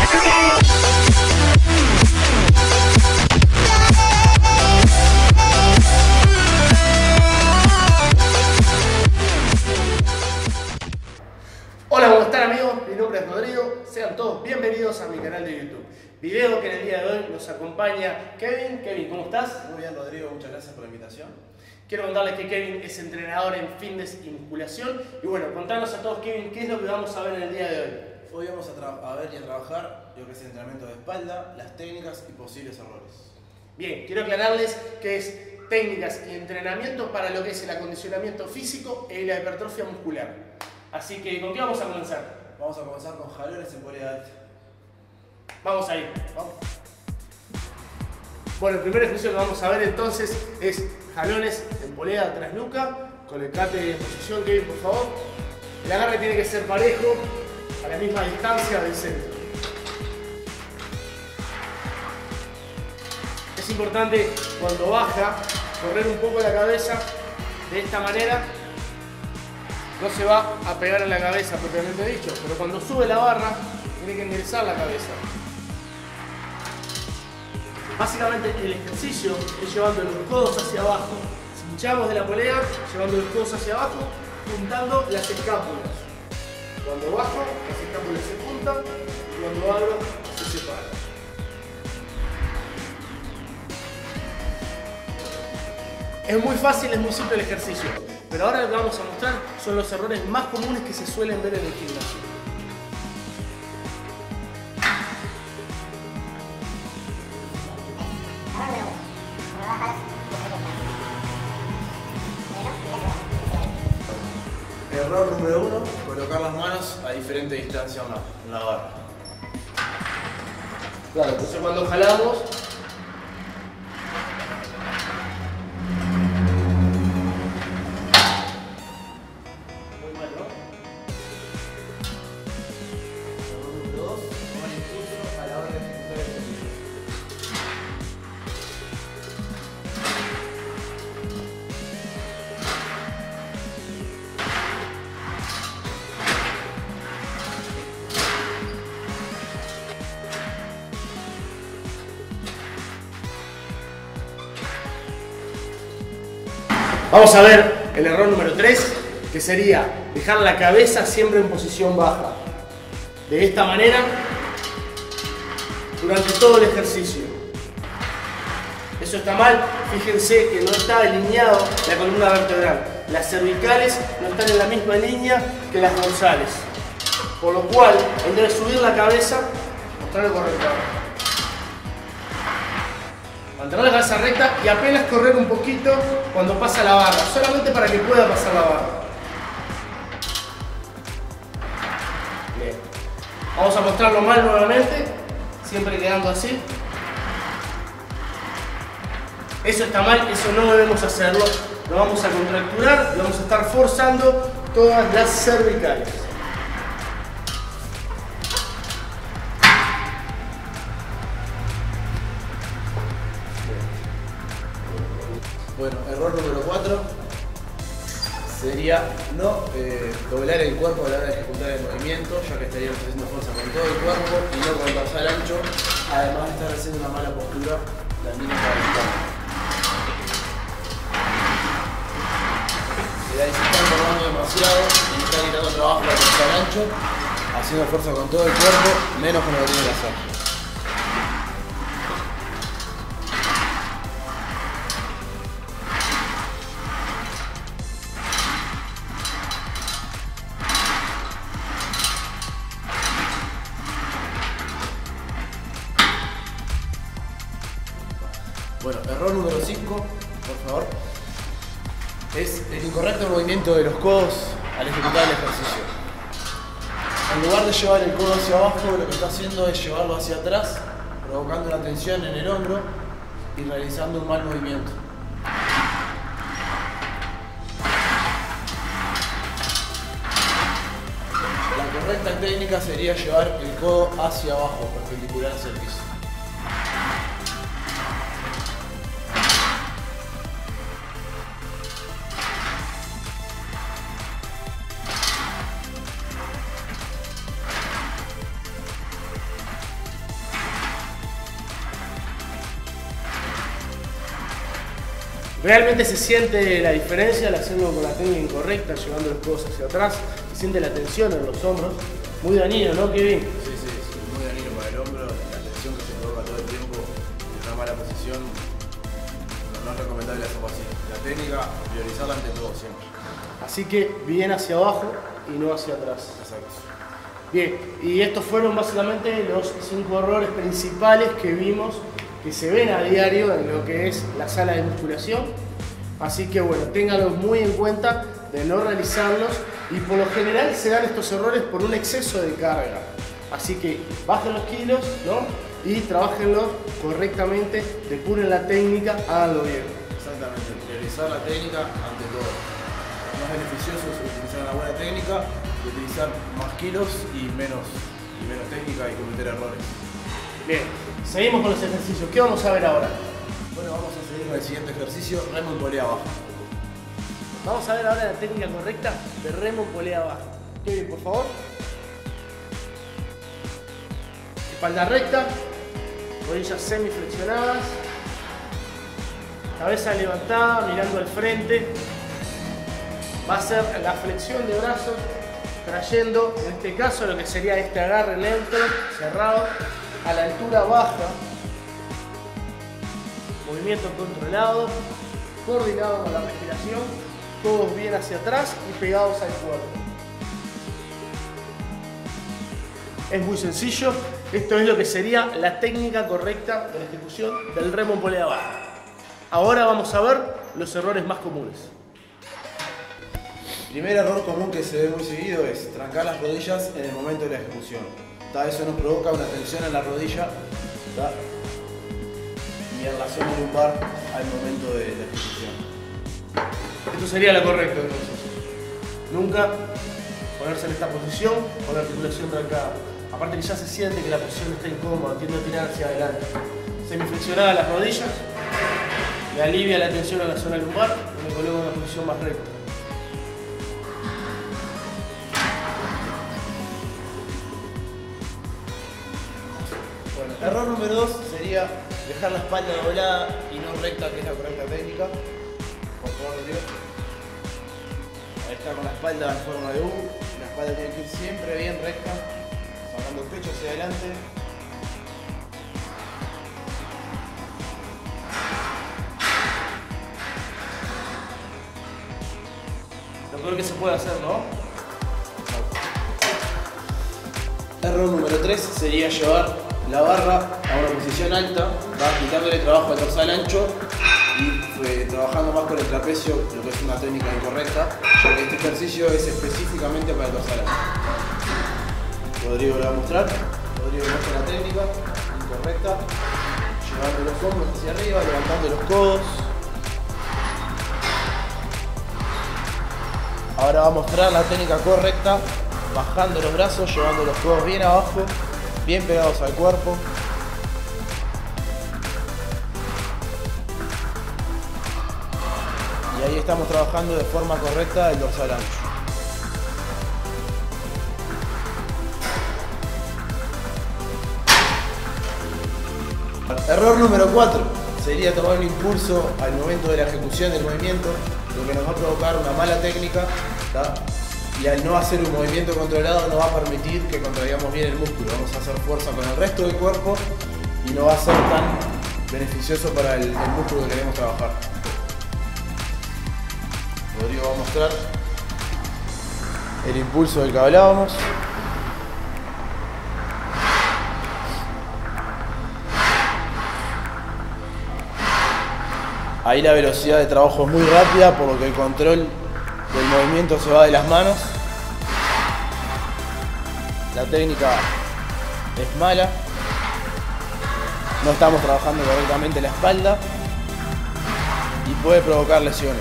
Hola, ¿cómo están amigos? Mi nombre es Rodrigo, sean todos bienvenidos a mi canal de YouTube. Video que en el día de hoy nos acompaña Kevin. Kevin, ¿cómo estás? Muy bien, Rodrigo, muchas gracias por la invitación. Quiero contarles que Kevin es entrenador en fitness y musculación. Y bueno, contanos a todos, Kevin, ¿qué es lo que vamos a ver en el día de hoy? Hoy vamos a ver y a trabajar lo que es el entrenamiento de espalda, las técnicas y posibles errores. Bien, quiero aclararles que es técnicas y entrenamiento para lo que es el acondicionamiento físico y la hipertrofia muscular. Así que, ¿con qué vamos a comenzar? Vamos a comenzar con jalones en polea alta. Vamos ahí. Vamos. Bueno, el primer ejercicio que vamos a ver entonces es jalones en polea tras nuca, con el cate en posición, Kevin, por favor. El agarre tiene que ser parejo, a la misma distancia del centro. Es importante cuando baja, correr un poco la cabeza de esta manera. No se va a pegar en la cabeza propiamente dicho, pero cuando sube la barra tiene que enderezar la cabeza. Básicamente el ejercicio es llevando los codos hacia abajo. Si hinchamos de la polea, llevando los codos hacia abajo, juntando las escápulas. Cuando bajo, las escápulas se juntan y cuando abro, se separan. Es muy fácil, es muy simple el ejercicio, pero ahora lo que vamos a mostrar son los errores más comunes que se suelen ver en el gimnasio. Error número 1, colocar las manos a diferente distancia en la barra. Claro, entonces cuando jalamos, muy mal, ¿no? Error número 2, tomar impulso a la hora de ejecutar el ejercicio. Vamos a ver el error número 3, que sería dejar la cabeza siempre en posición baja. De esta manera, durante todo el ejercicio. Eso está mal, fíjense que no está alineado la columna vertebral. Las cervicales no están en la misma línea que las dorsales. Por lo cual, en vez de subir la cabeza, mostrar el corrector. Mantener la cabeza recta y apenas correr un poquito cuando pasa la barra, solamente para que pueda pasar la barra. Bien. Vamos a mostrarlo mal nuevamente, siempre quedando así. Eso está mal, eso no debemos hacerlo. Lo vamos a contracturar y vamos a estar forzando todas las cervicales. Bueno, error número 4 sería no doblar el cuerpo a la hora de ejecutar el movimiento, ya que estaríamos haciendo fuerza con todo el cuerpo y no con el dorsal ancho, además de estar haciendo una mala postura también para el cuerpo. Si se están formando demasiado y están quitando trabajo con el dorsal ancho, haciendo fuerza con todo el cuerpo, menos con lo que tienen que hacer. Bueno, error número 5, por favor, es el incorrecto movimiento de los codos al ejecutar el ejercicio. En lugar de llevar el codo hacia abajo, lo que está haciendo es llevarlo hacia atrás, provocando una tensión en el hombro y realizando un mal movimiento. La correcta técnica sería llevar el codo hacia abajo, perpendicular hacia el piso. Realmente se siente la diferencia al hacerlo con la técnica incorrecta, llevando los codos hacia atrás. Se siente la tensión en los hombros. Muy dañino, ¿no, Kevin? Sí, muy dañino para el hombro. La tensión que se provoca todo el tiempo en una mala posición. No es recomendable hacerlo así. La técnica, priorizarla ante todo siempre. Así que bien hacia abajo y no hacia atrás. Exacto. Bien, y estos fueron básicamente los 5 errores principales que vimos, que se ven a diario en lo que es la sala de musculación. Así que bueno, ténganlos muy en cuenta de no realizarlos, y por lo general se dan estos errores por un exceso de carga. Así que bajen los kilos, ¿no? Y trabajenlos correctamente, depuren la técnica, háganlo bien. Exactamente, priorizar la técnica ante todo. Es más beneficioso utilizar una buena técnica que utilizar más kilos y menos técnica y cometer errores. Bien, seguimos con los ejercicios. ¿Qué vamos a ver ahora? Bueno, vamos a seguir con el siguiente ejercicio, remo en polea baja. Vamos a ver ahora la técnica correcta de remo en polea baja. Kevin, por favor. Espalda recta, rodillas semiflexionadas, cabeza levantada, mirando al frente. Va a ser la flexión de brazos, trayendo, en este caso, lo que sería este agarre neutro, cerrado, a la altura baja. Movimiento controlado, coordinado con la respiración, todos bien hacia atrás y pegados al cuerpo. Es muy sencillo, esto es lo que sería la técnica correcta de la ejecución del remo en polea baja. Ahora vamos a ver los errores más comunes. El primer error común que se ve muy seguido es trancar las rodillas en el momento de la ejecución. Eso nos provoca una tensión en la rodilla y en la zona lumbar al momento de la ejecución. Esto sería lo correcto entonces. Nunca ponerse en esta posición con la articulación trancada. Aparte que ya se siente que la posición está incómoda, tiende a tirar hacia adelante. Semiflexionada las rodillas, le alivia la tensión a la zona lumbar y me coloco en una posición más recta. Bueno, error número 2 sería dejar la espalda doblada y no recta, que es la correcta técnica. Por favor, Rodrigo. Ahí está, con la espalda en forma de U. La espalda tiene que ir siempre bien recta, sacando el pecho hacia adelante. Lo peor que se puede hacer, ¿no? Error número 3 sería llevar la barra a una posición alta, quitándole trabajo al dorsal ancho y trabajando más con el trapecio, lo que es una técnica incorrecta, ya que este ejercicio es específicamente para el dorsal ancho. Rodrigo lo va a mostrar. Rodrigo muestra la técnica incorrecta, llevando los hombros hacia arriba, levantando los codos. Ahora va a mostrar la técnica correcta, bajando los brazos, llevando los codos bien abajo, bien pegados al cuerpo. Y ahí estamos trabajando de forma correcta el dorsal ancho. Error número 4 sería tomar un impulso al momento de la ejecución del movimiento, lo que nos va a provocar una mala técnica, ¿tá? Y al no hacer un movimiento controlado no va a permitir que contraigamos bien el músculo. Vamos a hacer fuerza con el resto del cuerpo y no va a ser tan beneficioso para el músculo que queremos trabajar. Rodrigo va a mostrar el impulso del que hablábamos. Ahí la velocidad de trabajo es muy rápida, por lo que el control del movimiento se va de las manos. La técnica es mala. No estamos trabajando correctamente la espalda y puede provocar lesiones.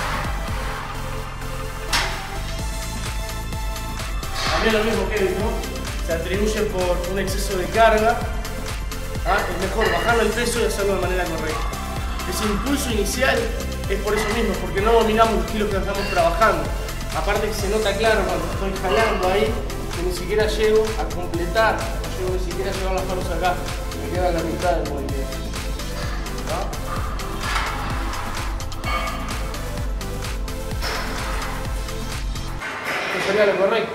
También lo mismo que ¿no? Se atribuye por un exceso de carga. Es mejor bajarlo el peso y hacerlo de manera correcta. Ese impulso inicial es por eso mismo, porque no dominamos los kilos que estamos trabajando. Aparte que se nota claro cuando estoy jalando ahí, que ni siquiera llego a completar, no llego ni siquiera a llevar las manos acá, me queda la mitad del movimiento. ¿No? sería lo correcto.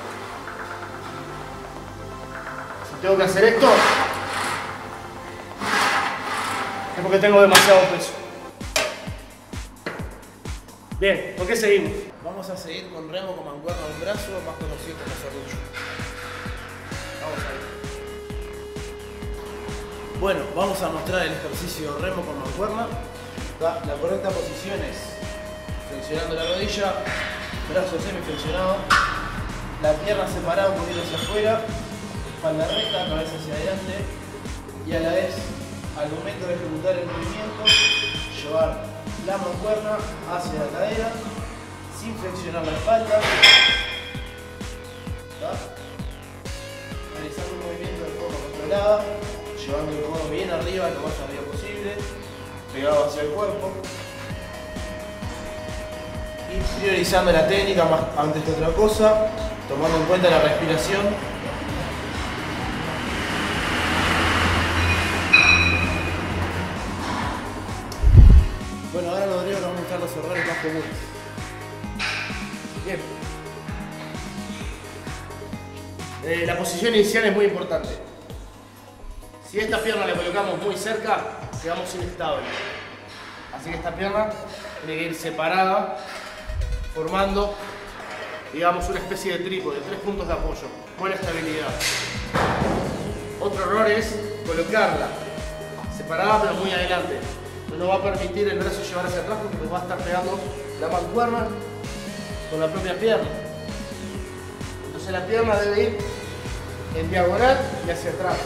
Si tengo que hacer esto, es porque tengo demasiado peso. Bien, ¿por qué seguimos? Vamos a seguir con remo con mancuerna a un brazo, más conocido como serrucho. Vamos a ir. Bueno, vamos a mostrar el ejercicio remo con mancuerna. La correcta posición es flexionando la rodilla, brazo semiflexionado, la pierna separada un poquito hacia afuera, espalda recta, cabeza hacia adelante y a la vez, al momento de ejecutar el movimiento, llevar la mancuerna hacia la cadera sin flexionar la espalda. Realizando un movimiento de forma controlada, llevando el codo bien arriba, lo más arriba posible, pegado hacia el cuerpo. Y priorizando la técnica más antes que otra cosa, tomando en cuenta la respiración. Bueno, ahora Rodrigo nos va a mostrar los errores más comunes. Bien. La posición inicial es muy importante. Si esta pierna la colocamos muy cerca, quedamos inestables. Así que esta pierna tiene que ir separada, formando, digamos, una especie de trípode, 3 puntos de apoyo. Buena estabilidad. Otro error es colocarla separada pero muy adelante. No va a permitir el brazo llevar hacia atrás porque nos va a estar pegando la mancuerna con la propia pierna. Entonces la pierna debe ir en diagonal y hacia atrás.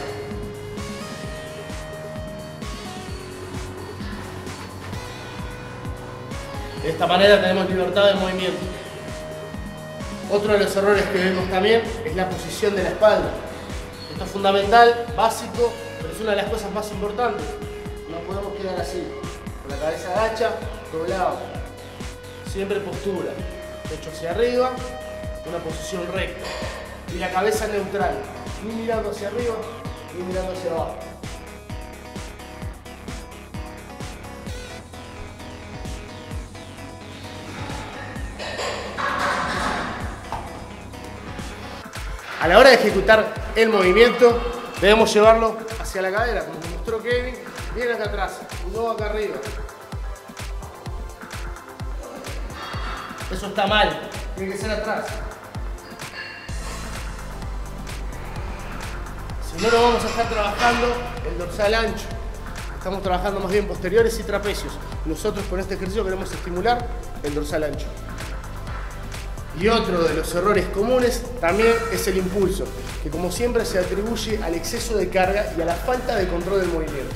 De esta manera tenemos libertad de movimiento. Otro de los errores que vemos también es la posición de la espalda. Esto es fundamental, básico, pero es una de las cosas más importantes. No podemos quedar así, con la cabeza agacha, doblado. Siempre postura, pecho hacia arriba, una posición recta. Y la cabeza neutral, ni mirando hacia arriba, ni mirando hacia abajo. A la hora de ejecutar el movimiento, debemos llevarlo hacia la cadera, como mostró Kevin, bien acá atrás, no acá arriba. Eso está mal, tiene que ser atrás. Si no, no vamos a estar trabajando el dorsal ancho. Estamos trabajando más bien posteriores y trapecios. Nosotros con este ejercicio queremos estimular el dorsal ancho. Y otro de los errores comunes también es el impulso, que como siempre se atribuye al exceso de carga y a la falta de control del movimiento.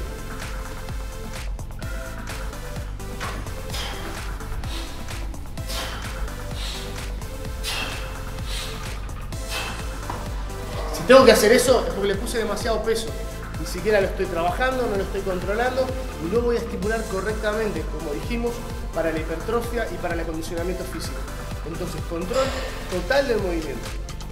Si tengo que hacer eso es porque le puse demasiado peso. Ni siquiera lo estoy trabajando, no lo estoy controlando y no voy a estimular correctamente, como dijimos, para la hipertrofia y para el acondicionamiento físico. Entonces, control total del movimiento.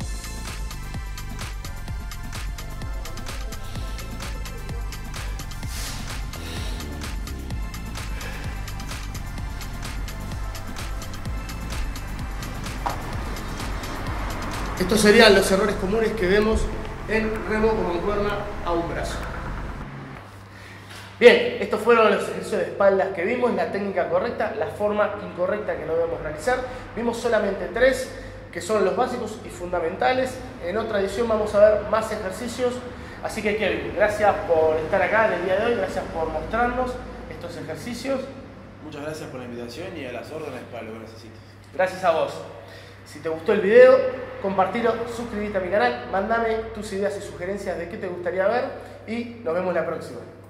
Estos serían los errores comunes que vemos en remo con mancuerna a un brazo. Bien, estos fueron los ejercicios de espaldas que vimos, la técnica correcta, la forma incorrecta que lo debemos realizar. Vimos solamente 3, que son los básicos y fundamentales. En otra edición vamos a ver más ejercicios. Así que Kevin, gracias por estar acá en el día de hoy, gracias por mostrarnos estos ejercicios. Muchas gracias por la invitación y a las órdenes para lo que necesites. Gracias a vos. Si te gustó el video, compartilo, suscríbete a mi canal, mandame tus ideas y sugerencias de qué te gustaría ver y nos vemos la próxima.